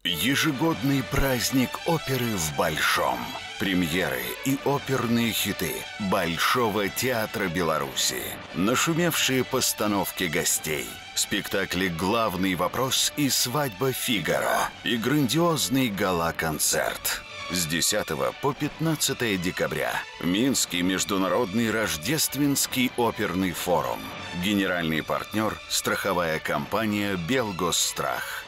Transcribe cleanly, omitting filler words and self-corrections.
Ежегодный праздник оперы в Большом. Премьеры и оперные хиты Большого театра Беларуси. Нашумевшие постановки гостей. Спектакли «Главный вопрос» и «Свадьба Фигаро». И грандиозный гала-концерт. С 10 по 15 декабря. Минский международный рождественский оперный форум. Генеральный партнер – страховая компания «Белгосстрах».